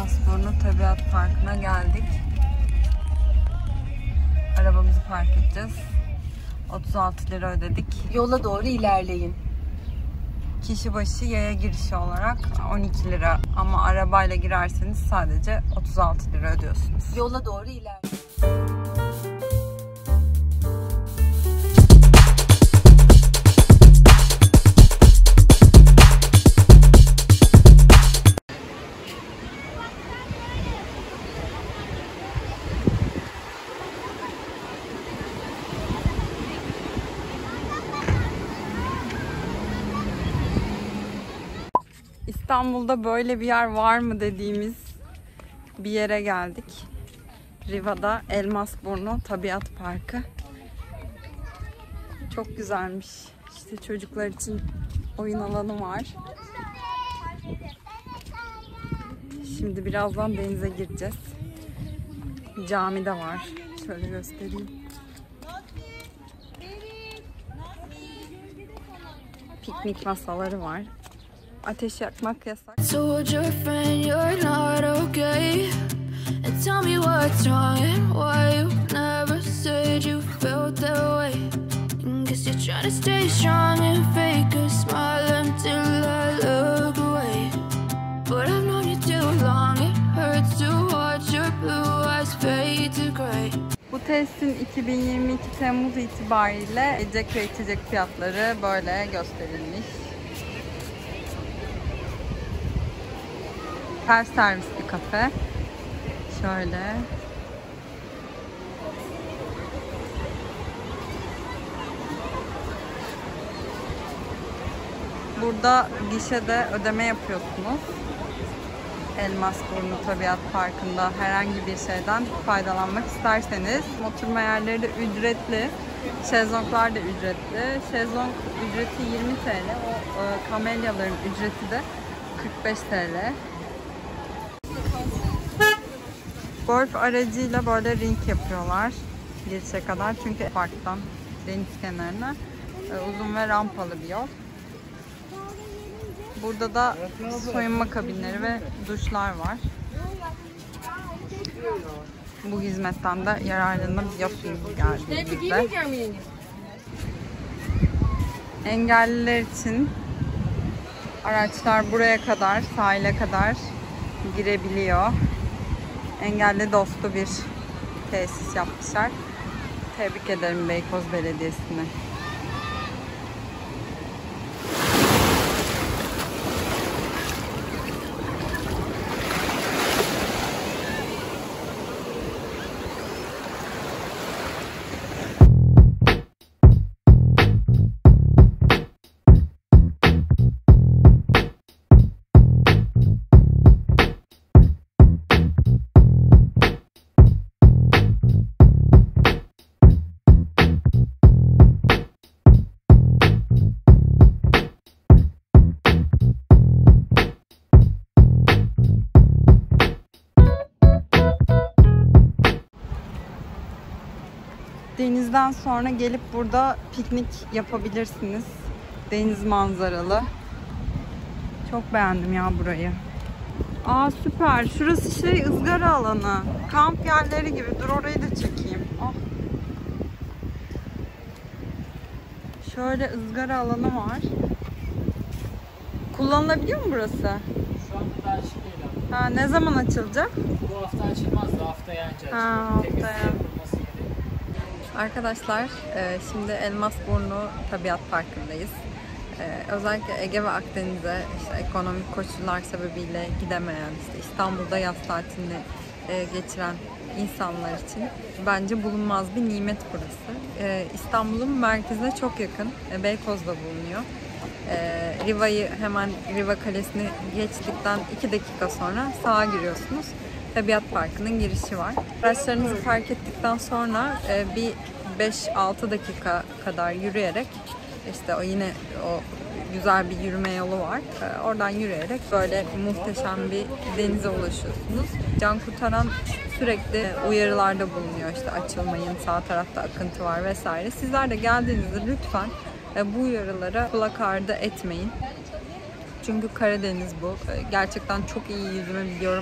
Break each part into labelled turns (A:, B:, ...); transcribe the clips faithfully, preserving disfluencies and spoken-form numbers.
A: Elmasburnu Tabiat Parkı'na geldik. Arabamızı park edeceğiz. otuz altı lira ödedik.
B: Yola doğru ilerleyin.
A: Kişi başı yaya girişi olarak on iki lira ama arabayla girerseniz sadece otuz altı lira ödüyorsunuz.
B: Yola doğru ilerleyin.
A: İstanbul'da böyle bir yer var mı dediğimiz bir yere geldik. Riva'da Elmasburnu Tabiat Parkı. Çok güzelmiş. İşte çocuklar için oyun alanı var. Şimdi birazdan denize gireceğiz. Cami de var. Şöyle göstereyim. Piknik masaları var. Ateş yakmak yasak.
C: Told your friend you're not okay and tell me what's wrong and why you never said you felt that way. Guess you're trying to stay strong and fake a smile until I look away. But I've known you too long, it hurts to watch your blue eyes fade to gray.
A: Bu testin iki bin yirmi iki Temmuz itibariyle yiyecek ve içecek fiyatları böyle gösterilmiş. Self servis bir kafe. Şöyle. Burada gişede ödeme yapıyorsunuz. Elmasburnu Tabiat Parkı'nda herhangi bir şeyden faydalanmak isterseniz. Oturma yerleri de ücretli. Şezlonglar da ücretli. Şezlong ücreti yirmi TL. O e, kamelyaların ücreti de kırk beş TL. Golf aracıyla böyle ring yapıyorlar girişe kadar. Çünkü parktan deniz kenarına e, uzun ve rampalı bir yol. Burada da soyunma kabinleri ve duşlar var. Bu hizmetten de yararlanabiliyorsunuz geldiğinizde. Engelliler için araçlar buraya kadar, sahile kadar girebiliyor. Engelli dostu bir tesis yapmışlar. Tebrik ederim Beykoz Belediyesi'ne. Denizden sonra gelip burada piknik yapabilirsiniz. Deniz manzaralı. Çok beğendim ya burayı. Aa süper. Şurası şey ızgara alanı. Kamp yerleri gibi. Dur orayı da çekeyim. Oh. Şöyle ızgara alanı var. Kullanılabiliyor mu burası?
D: Şu anda daha açık değil abi.
A: Ha, ne zaman açılacak?
D: Bu hafta açılmaz da haftaya anca açılır.
A: Ha, haftaya. Arkadaşlar şimdi Elmasburnu Tabiat Parkı'ndayız. Özellikle Ege ve Akdeniz'e işte ekonomik koşullar sebebiyle gidemeyen, işte İstanbul'da yaz tatilini geçiren insanlar için bence bulunmaz bir nimet burası. İstanbul'un merkezine çok yakın, Beykoz'da bulunuyor. Riva'yı hemen Riva Kalesi'ni geçtikten iki dakika sonra sağa giriyorsunuz. Tabiat Parkı'nın girişi var. Araçlarınızı park ettikten sonra bir beş altı dakika kadar yürüyerek işte o yine o güzel bir yürüme yolu var. Oradan yürüyerek böyle muhteşem bir denize ulaşıyorsunuz. Can kurtaran sürekli uyarılarda bulunuyor. İşte açılmayın, sağ tarafta akıntı var vesaire. Sizler de geldiğinizde lütfen bu uyarılara kulak ardı etmeyin. Çünkü Karadeniz bu. Gerçekten çok iyi yüzme biliyorum.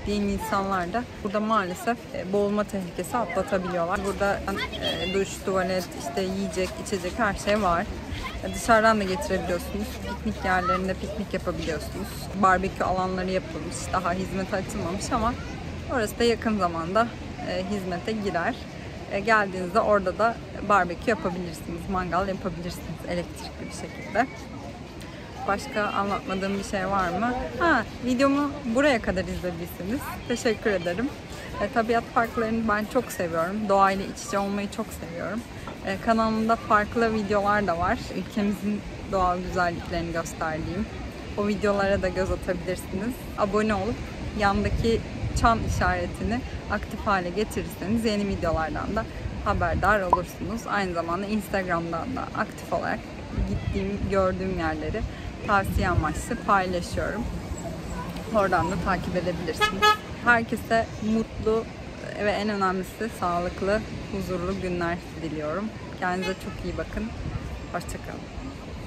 A: diyen insanlar da burada maalesef boğulma tehlikesi atlatabiliyorlar. Burada e, duş, tuvalet, işte yiyecek, içecek her şey var. Dışarıdan da getirebiliyorsunuz. Piknik yerlerinde piknik yapabiliyorsunuz. Barbekü alanları yapılmış, daha hizmete açılmamış ama orası da yakın zamanda e, hizmete girer. E, geldiğinizde orada da barbekü yapabilirsiniz, mangal yapabilirsiniz elektrikli bir şekilde. Başka anlatmadığım bir şey var mı? Ha, videomu buraya kadar izlediyseniz teşekkür ederim. E, tabiat parklarını ben çok seviyorum. Doğayla iç içe olmayı çok seviyorum. E, kanalımda farklı videolar da var. Ülkemizin doğal güzelliklerini gösterdiğim. O videolara da göz atabilirsiniz. Abone olup yandaki çan işaretini aktif hale getirirseniz yeni videolardan da haberdar olursunuz. Aynı zamanda Instagram'dan da aktif olarak gittiğim, gördüğüm yerleri tavsiye amaçlı paylaşıyorum. Oradan da takip edebilirsiniz. Herkese mutlu ve en önemlisi sağlıklı, huzurlu günler diliyorum. Kendinize çok iyi bakın. Hoşça kalın.